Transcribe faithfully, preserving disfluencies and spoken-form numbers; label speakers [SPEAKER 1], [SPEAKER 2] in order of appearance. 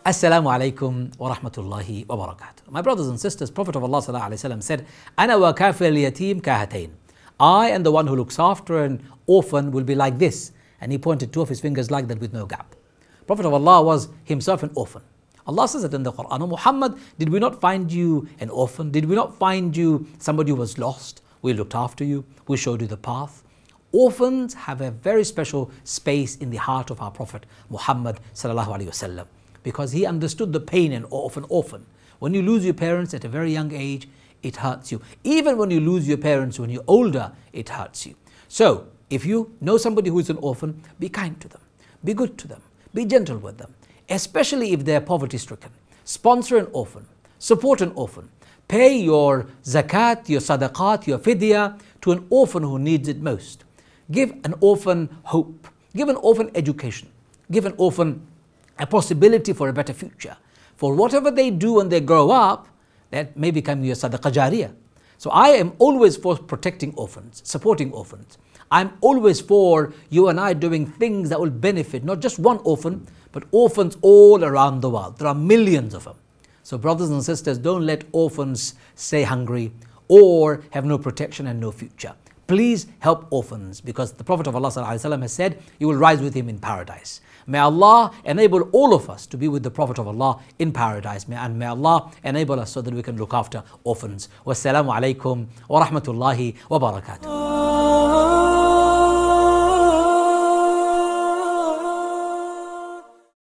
[SPEAKER 1] Assalamu alaikum wa rahmatullahi wa barakatuh. My brothers and sisters, Prophet of Allah sallallahu alaihi wasallam said, Ana wa kafir al-yatim kahatain. I and the one who looks after an orphan will be like this. And he pointed two of his fingers like that with no gap. Prophet of Allah was himself an orphan. Allah says it in the Quran, Muhammad, did we not find you an orphan? Did we not find you somebody who was lost? We looked after you. We showed you the path. Orphans have a very special space in the heart of our Prophet Muhammad sallallahu alaihi wasallam, because he understood the pain of an orphan. When you lose your parents at a very young age, it hurts you. Even when you lose your parents when you're older, it hurts you. So, if you know somebody who is an orphan, be kind to them, be good to them, be gentle with them, especially if they are poverty stricken. Sponsor an orphan, support an orphan, pay your zakat, your sadaqat, your fidyah to an orphan who needs it most. Give an orphan hope, give an orphan education, give an orphan a possibility for a better future. For whatever they do when they grow up, that may become your sadaqah jariyah. So I am always for protecting orphans, supporting orphans. I'm always for you and I doing things that will benefit not just one orphan, but orphans all around the world. There are millions of them. So brothers and sisters, don't let orphans stay hungry or have no protection and no future. Please help orphans, because the Prophet of Allah ﷺ has said, you will rise with him in paradise. May Allah enable all of us to be with the Prophet of Allah in paradise. May, and may Allah enable us so that we can look after orphans. Wassalamu alaikum wa rahmatullahi wa barakatuh.